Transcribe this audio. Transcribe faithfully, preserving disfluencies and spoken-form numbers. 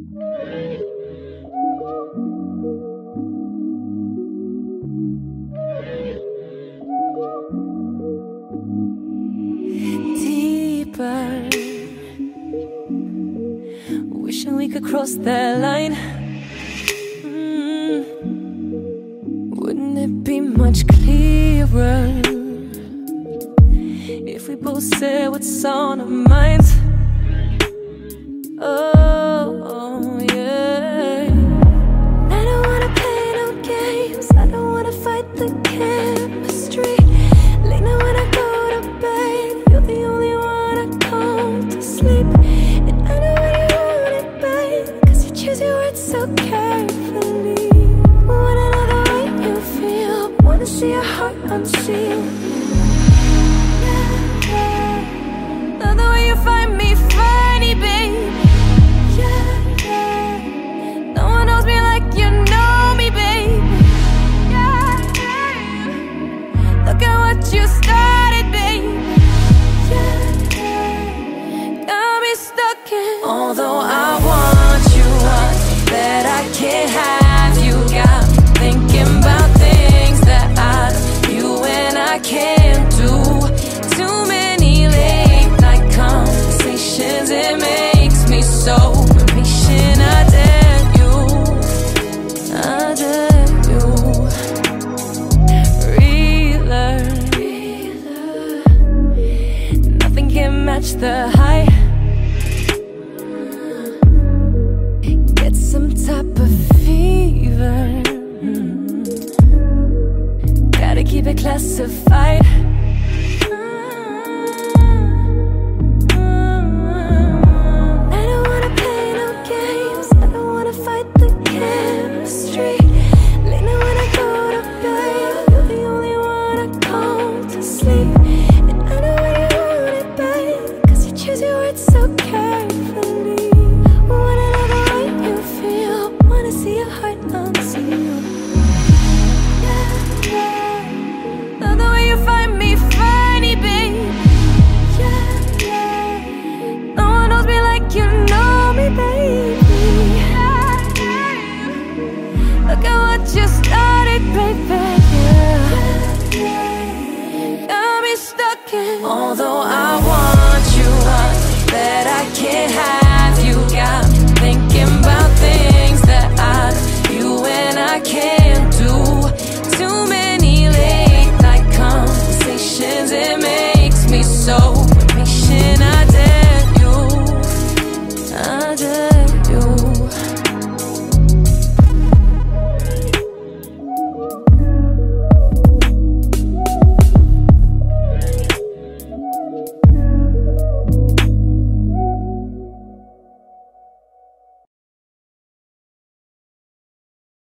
Deeper, wishing we could cross that line. mm. Wouldn't it be much clearer if we both said what's on our minds? Oh, yeah. I don't wanna play no games, I don't wanna fight the chemistry. Late night when I go to bed, you're the only one I come to sleep. And I know what you want it, babe, cause you choose your words so carefully. Wanna know the way you feel, wanna see your heart unsealed. Yeah, yeah. Love the way you find me funny, babe. Yeah, yeah. No one knows me like you know me, babe. Yeah, yeah. Look at what you started, babe. Yeah, yeah. Got me stuck in. Although I want you, want that I can't have you. Got me thinking about things that I, you and I can't do. Too many late night conversations, it makes me so impatient. I dare you, I dare you. Relearn, nothing can match the high. Get some type of fever, gotta keep it classified.